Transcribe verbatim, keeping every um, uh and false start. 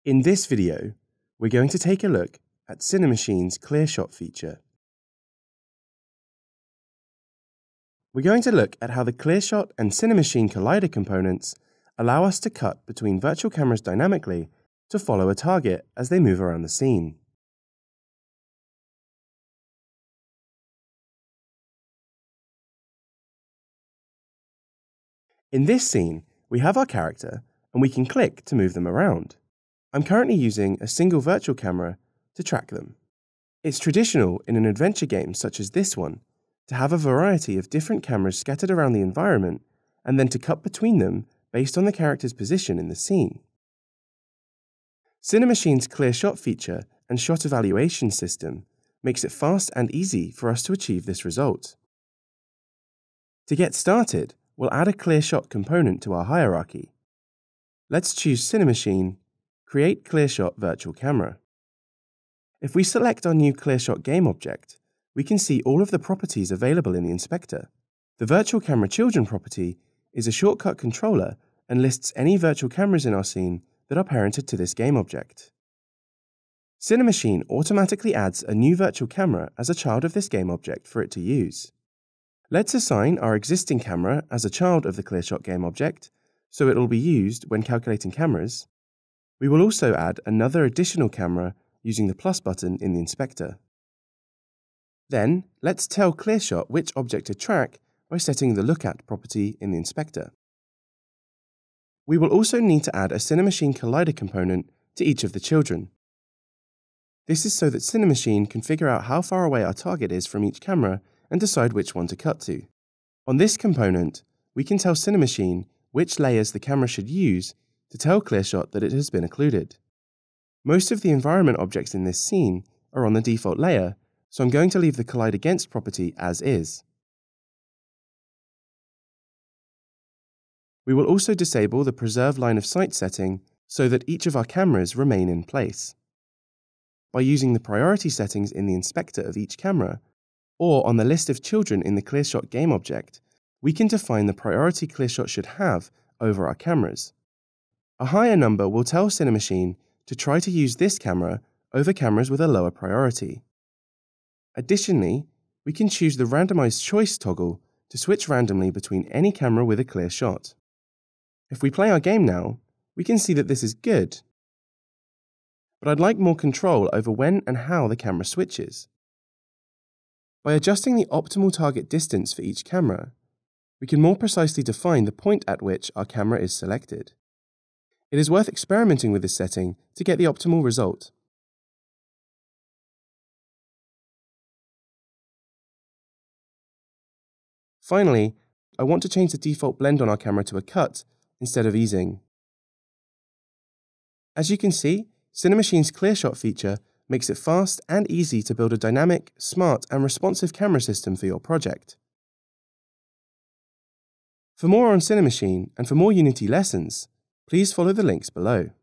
In this video, we're going to take a look at Cinemachine's Clear Shot feature. We're going to look at how the Clear Shot and Cinemachine Collider components allow us to cut between virtual cameras dynamically to follow a target as they move around the scene. In this scene, we have our character and we can click to move them around. I'm currently using a single virtual camera to track them. It's traditional in an adventure game such as this one to have a variety of different cameras scattered around the environment and then to cut between them based on the character's position in the scene. Cinemachine's Clear Shot feature and shot evaluation system makes it fast and easy for us to achieve this result. To get started, we'll add a Clear Shot component to our hierarchy. Let's choose Cinemachine, Create Clear Shot Virtual Camera. If we select our new Clear Shot game object, we can see all of the properties available in the inspector. The Virtual Camera Children property is a shortcut controller and lists any virtual cameras in our scene that are parented to this game object. Cinemachine automatically adds a new virtual camera as a child of this game object for it to use. Let's assign our existing camera as a child of the Clear Shot game object, so it will be used when calculating cameras. We will also add another additional camera using the plus button in the inspector. Then, let's tell Clear Shot which object to track by setting the Look At property in the inspector. We will also need to add a Cinemachine Collider component to each of the children. This is so that Cinemachine can figure out how far away our target is from each camera and decide which one to cut to. On this component, we can tell Cinemachine which layers the camera should use to tell Clear Shot that it has been occluded. Most of the environment objects in this scene are on the default layer, so I'm going to leave the Collide Against property as is. We will also disable the Preserve Line of Sight setting so that each of our cameras remain in place. By using the priority settings in the inspector of each camera, or on the list of children in the Clear Shot game object, we can define the priority Clear Shot should have over our cameras. A higher number will tell Cinemachine to try to use this camera over cameras with a lower priority. Additionally, we can choose the Randomized Choice toggle to switch randomly between any camera with a clear shot. If we play our game now, we can see that this is good. But I'd like more control over when and how the camera switches. By adjusting the optimal target distance for each camera, we can more precisely define the point at which our camera is selected. It is worth experimenting with this setting to get the optimal result. Finally, I want to change the default blend on our camera to a cut instead of easing. As you can see, Cinemachine's Clear Shot feature makes it fast and easy to build a dynamic, smart and responsive camera system for your project. For more on Cinemachine and for more Unity lessons, please follow the links below.